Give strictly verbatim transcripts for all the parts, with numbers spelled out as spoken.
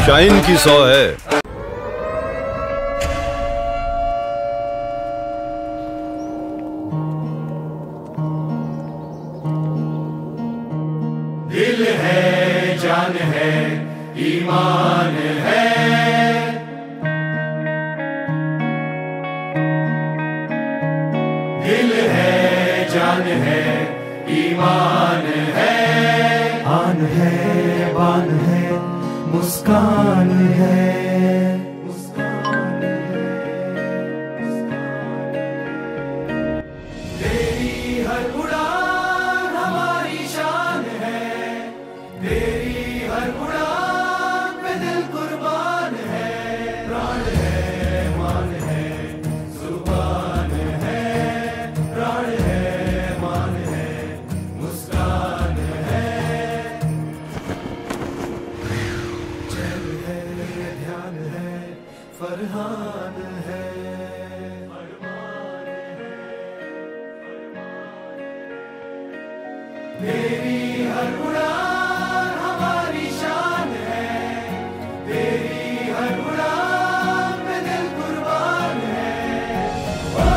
Shine की सौ है। दिल है, जान है, ईमान है। दिल है, जान है, ईमान है। आन है, बान है, मुस्कान है। मुस्कान है, मुस्कान है। तेरी हर उड़ान हमारी शान है। तेरी हर उड़ान पे दिल कुर्बान है। प्राण है, मान है, जुबान है। प्राण है, मान है, मुस्कान है। चैन है, ध्यान है, फरहान है। तेरी हर उड़ान हमारी शान है। तेरी हर उड़ान पे दिल कुर्बान है। ओ,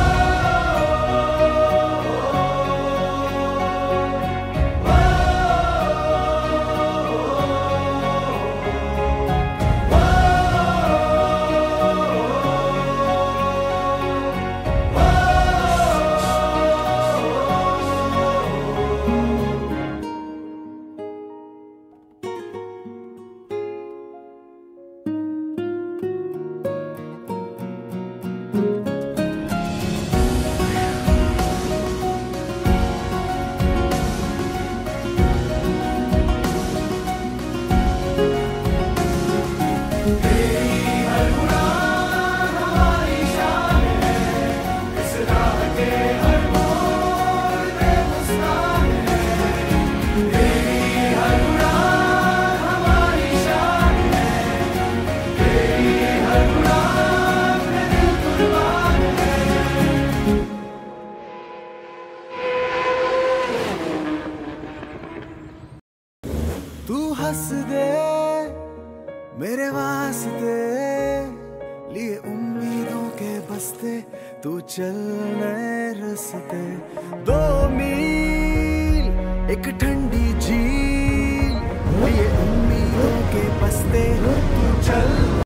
तू हंस दे मेरे वास्ते, लिए उम्मीदों के बस्ते, तू चल नए रस्ते। दो मील एक ठंडी झील, लिए उम्मीदों के बस्ते, तू चल।